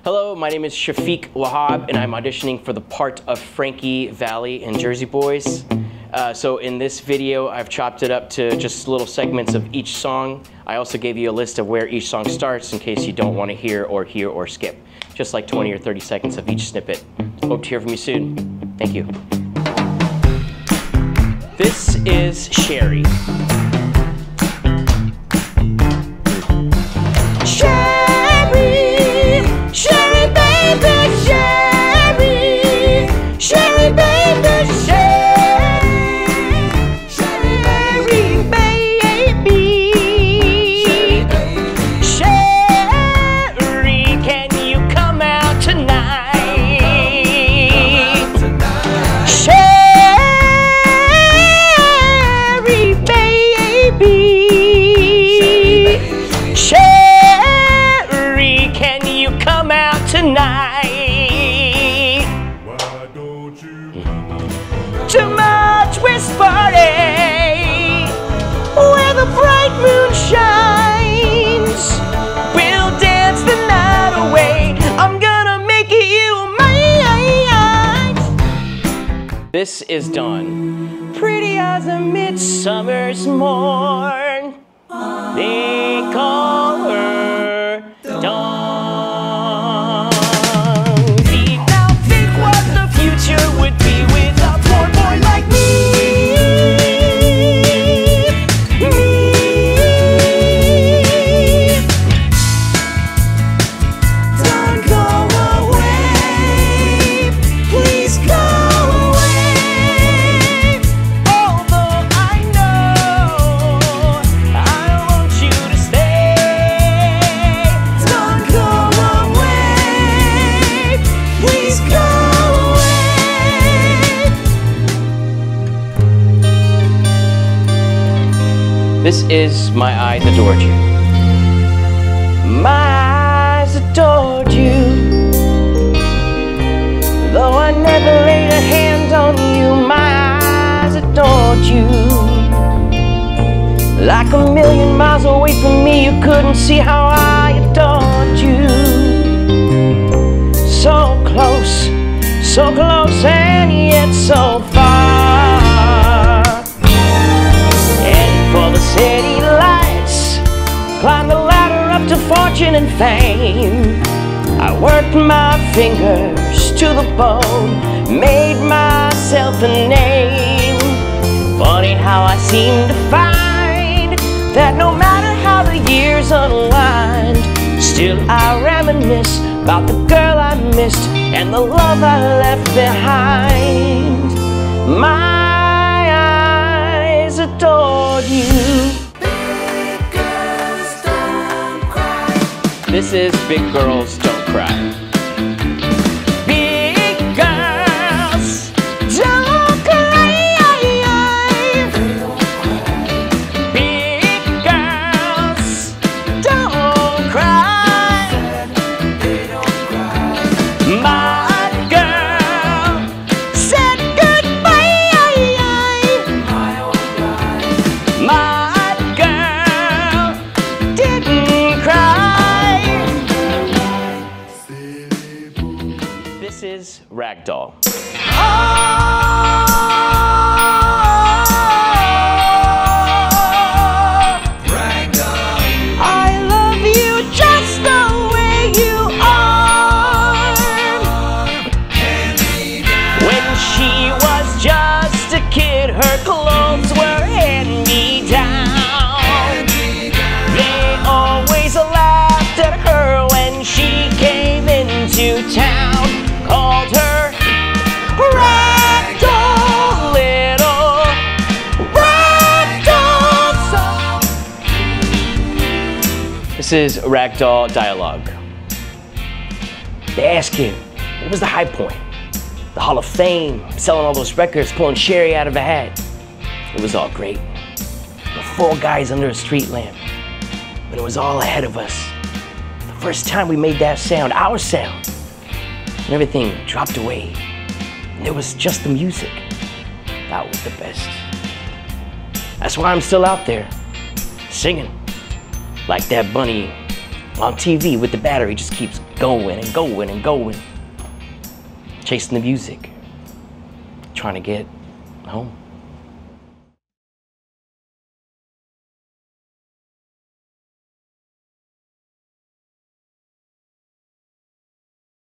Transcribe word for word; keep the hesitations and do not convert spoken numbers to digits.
Hello, my name is Shafiq Wahab, and I'm auditioning for the part of Frankie Valli in Jersey Boys. Uh, so in this video, I've chopped it up to just little segments of each song. I also gave you a list of where each song starts in case you don't want to hear or hear or skip. Just like twenty or thirty seconds of each snippet. Hope to hear from you soon. Thank you. This is Sherry. Sherry, Sherry baby, Sherry, Sherry baby, Sherry, Sherry baby, Sherry, can you come out tonight? Sherry baby, Sherry, can you come out tonight? Why don't you come on? Too much whispering where the bright moon shines. We'll dance the night away. I'm gonna make you mine. This is Dawn. Pretty as a midsummer's morn. They call her Dawn. Deep down, think what the future would be with a poor boy like me. Me. don't go away, please go away. Although I know I want you to stay. Don't go away, please go away. This is My Eyes Adored You. My eyes adored you. Though I never laid a hand on you, my eyes adored you. Like a million miles away from me, you couldn't see how I adored you. So close, so close, and yet so far. And for the city lights, climb the ladder up to fortune and fame. I worked my fingers to the bone, made myself a name. Funny how I seem to find that no matter how the years unwind, still I reminisce about the girl I missed and the love I left behind. My eyes adored you. This is Big Girls Don't Cry. Big girls don't cry. Big girls don't cry. My girl said goodbye. My girl didn't cry. This is Ragdoll. I love you just the way you are. When she was just a kid, her clothes were hand-me-down. They always laughed at her when she came into town. Called her Ragdoll, little Ragdoll. This is Ragdoll dialogue. They ask him, what was the high point? The Hall of Fame, selling all those records, pulling Sherry out of a hat. It was all great. The four guys under a street lamp. But it was all ahead of us. The first time we made that sound, our sound. And everything dropped away. And it was just the music. That was the best. That's why I'm still out there, singing. Like that bunny on T V with the battery just keeps going and going and going. Chasing the music. Trying to get home.